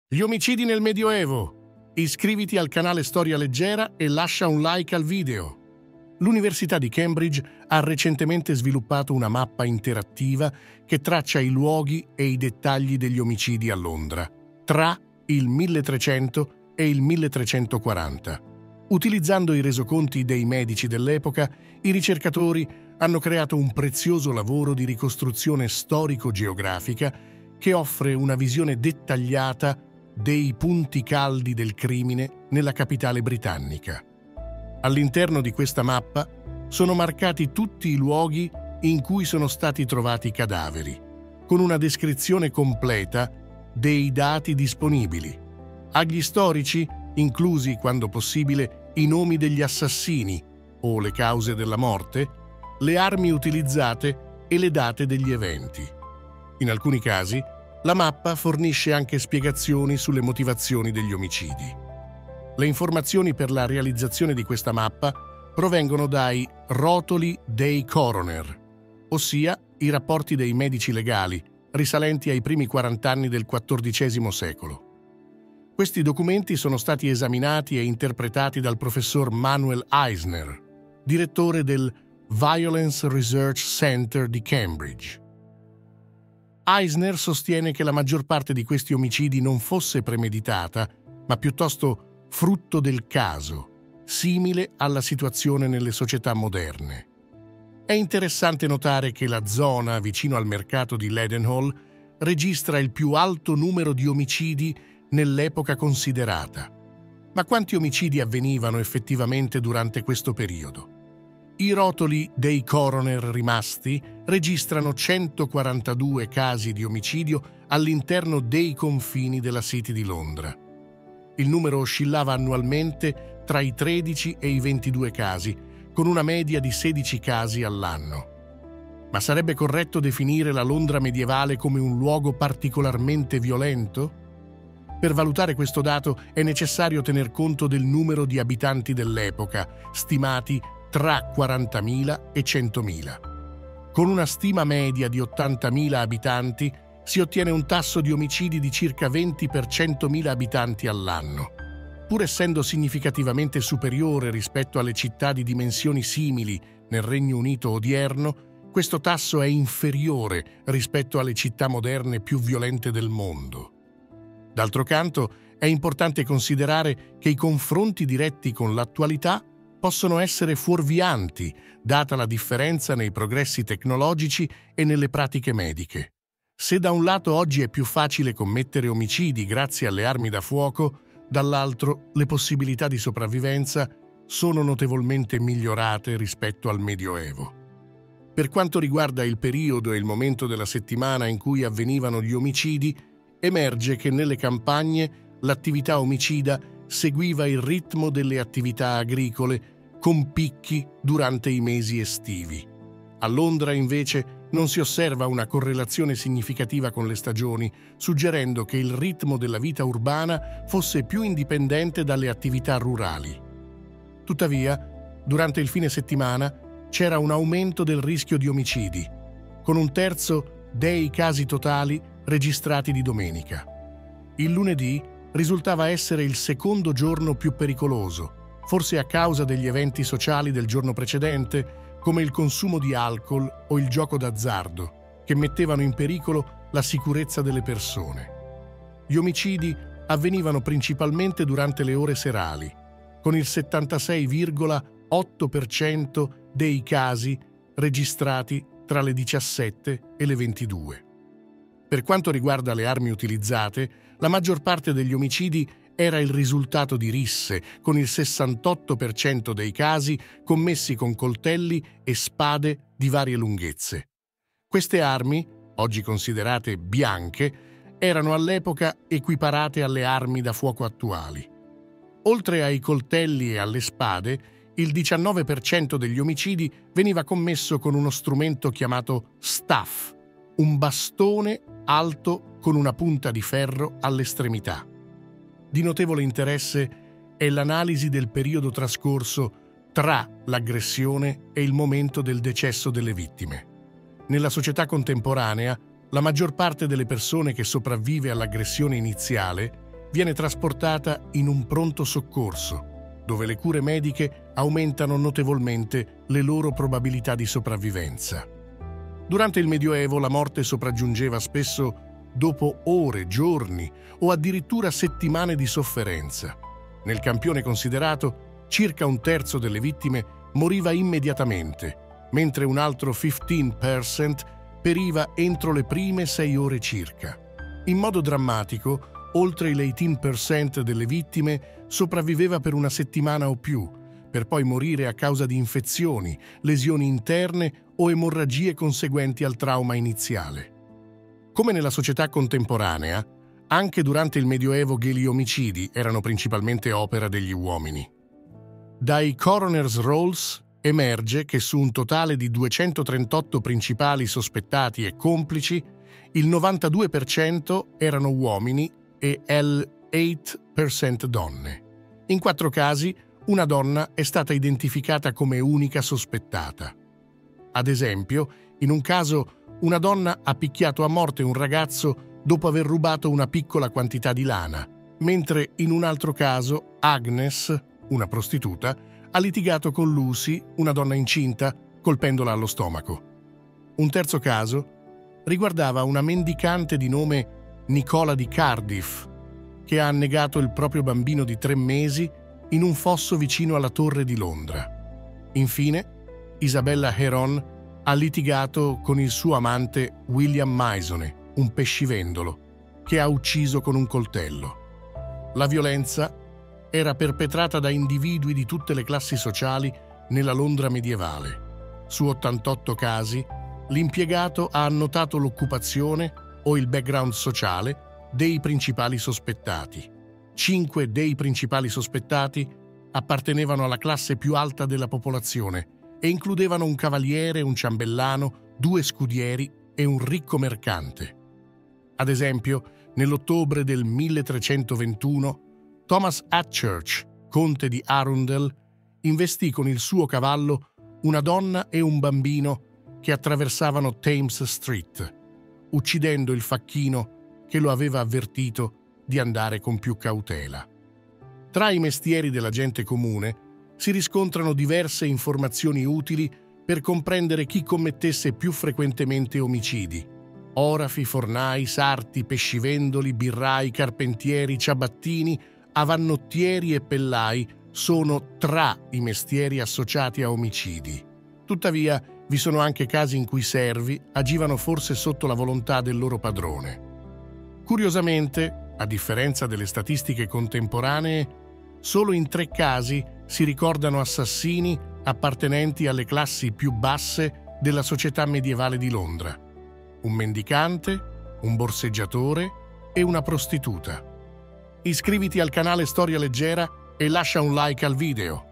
Gli omicidi nel Medioevo. Iscriviti al canale Storia Leggera e lascia un like al video. L'Università di Cambridge ha recentemente sviluppato una mappa interattiva che traccia i luoghi e i dettagli degli omicidi a Londra tra il 1300 e il 1340. Utilizzando i resoconti dei medici dell'epoca, i ricercatori hanno creato un prezioso lavoro di ricostruzione storico-geografica che offre una visione dettagliata dei punti caldi del crimine nella capitale britannica. All'interno di questa mappa sono marcati tutti i luoghi in cui sono stati trovati i cadaveri, con una descrizione completa dei dati disponibili. Agli storici, inclusi quando possibile i nomi degli assassini o le cause della morte, le armi utilizzate e le date degli eventi. In alcuni casi, la mappa fornisce anche spiegazioni sulle motivazioni degli omicidi. Le informazioni per la realizzazione di questa mappa provengono dai rotoli dei coroner, ossia i rapporti dei medici legali, risalenti ai primi 40 anni del XIV secolo. Questi documenti sono stati esaminati e interpretati dal professor Manuel Eisner, direttore del Violence Research Center di Cambridge. Eisner sostiene che la maggior parte di questi omicidi non fosse premeditata, ma piuttosto frutto del caso, simile alla situazione nelle società moderne. È interessante notare che la zona vicino al mercato di Leadenhall registra il più alto numero di omicidi nell'epoca considerata. Ma quanti omicidi avvenivano effettivamente durante questo periodo? I rotoli dei coroner rimasti registrano 142 casi di omicidio all'interno dei confini della City di Londra. Il numero oscillava annualmente tra i 13 e i 22 casi, con una media di 16 casi all'anno. Ma sarebbe corretto definire la Londra medievale come un luogo particolarmente violento? Per valutare questo dato è necessario tener conto del numero di abitanti dell'epoca, stimati tra 40.000 e 100.000. Con una stima media di 80.000 abitanti si ottiene un tasso di omicidi di circa 20 per 100.000 abitanti all'anno. Pur essendo significativamente superiore rispetto alle città di dimensioni simili nel Regno Unito odierno, questo tasso è inferiore rispetto alle città moderne più violente del mondo. D'altro canto, è importante considerare che i confronti diretti con l'attualità possono essere fuorvianti, data la differenza nei progressi tecnologici e nelle pratiche mediche. Se da un lato oggi è più facile commettere omicidi grazie alle armi da fuoco, dall'altro le possibilità di sopravvivenza sono notevolmente migliorate rispetto al Medioevo. Per quanto riguarda il periodo e il momento della settimana in cui avvenivano gli omicidi, emerge che nelle campagne l'attività omicida seguiva il ritmo delle attività agricole, con picchi durante i mesi estivi. A Londra, invece, non si osserva una correlazione significativa con le stagioni, suggerendo che il ritmo della vita urbana fosse più indipendente dalle attività rurali. Tuttavia, durante il fine settimana c'era un aumento del rischio di omicidi, con un terzo dei casi totali registrati di domenica. Il lunedì risultava essere il secondo giorno più pericoloso, forse a causa degli eventi sociali del giorno precedente, come il consumo di alcol o il gioco d'azzardo, che mettevano in pericolo la sicurezza delle persone. Gli omicidi avvenivano principalmente durante le ore serali, con il 76,8% dei casi registrati tra le 17 e le 22. Per quanto riguarda le armi utilizzate, la maggior parte degli omicidi era il risultato di risse, con il 68% dei casi commessi con coltelli e spade di varie lunghezze. Queste armi, oggi considerate bianche, erano all'epoca equiparate alle armi da fuoco attuali. Oltre ai coltelli e alle spade, il 19% degli omicidi veniva commesso con uno strumento chiamato staff, un bastone alto con una punta di ferro all'estremità. Di notevole interesse è l'analisi del periodo trascorso tra l'aggressione e il momento del decesso delle vittime. Nella società contemporanea, la maggior parte delle persone che sopravvive all'aggressione iniziale viene trasportata in un pronto soccorso, dove le cure mediche aumentano notevolmente le loro probabilità di sopravvivenza. Durante il Medioevo la morte sopraggiungeva spesso dopo ore, giorni o addirittura settimane di sofferenza. Nel campione considerato, circa un terzo delle vittime moriva immediatamente, mentre un altro 15% periva entro le prime 6 ore circa. In modo drammatico, oltre l'18% delle vittime sopravviveva per una settimana o più, per poi morire a causa di infezioni, lesioni interne o emorragie conseguenti al trauma iniziale. Come nella società contemporanea, anche durante il Medioevo gli omicidi erano principalmente opera degli uomini. Dai coroner's rolls emerge che su un totale di 238 principali sospettati e complici, il 92% erano uomini e l'8% donne. In 4 casi, una donna è stata identificata come unica sospettata. Ad esempio, in un caso, una donna ha picchiato a morte un ragazzo dopo aver rubato una piccola quantità di lana, mentre in un altro caso, Agnes, una prostituta, ha litigato con Lucy, una donna incinta, colpendola allo stomaco. Un terzo caso riguardava una mendicante di nome Nicola di Cardiff, che ha annegato il proprio bambino di 3 mesi in un fosso vicino alla Torre di Londra. Infine, Isabella Heron ha litigato con il suo amante William Maisone, un pescivendolo, che ha ucciso con un coltello. La violenza era perpetrata da individui di tutte le classi sociali nella Londra medievale. Su 88 casi, l'impiegato ha annotato l'occupazione o il background sociale dei principali sospettati. 5 dei principali sospettati appartenevano alla classe più alta della popolazione e includevano un cavaliere, un ciambellano, 2 scudieri e un ricco mercante. Ad esempio, nell'ottobre del 1321, Thomas Hatchurch, conte di Arundel, investì con il suo cavallo una donna e un bambino che attraversavano Thames Street, uccidendo il facchino che lo aveva avvertito di andare con più cautela. Tra i mestieri della gente comune si riscontrano diverse informazioni utili per comprendere chi commettesse più frequentemente omicidi. Orafi, fornai, sarti, pescivendoli, birrai, carpentieri, ciabattini, avannottieri e pellai sono tra i mestieri associati a omicidi. Tuttavia, vi sono anche casi in cui i servi agivano forse sotto la volontà del loro padrone. Curiosamente, a differenza delle statistiche contemporanee, solo in 3 casi si ricordano assassini appartenenti alle classi più basse della società medievale di Londra: un mendicante, un borseggiatore e una prostituta. Iscriviti al canale Storia Leggera e lascia un like al video.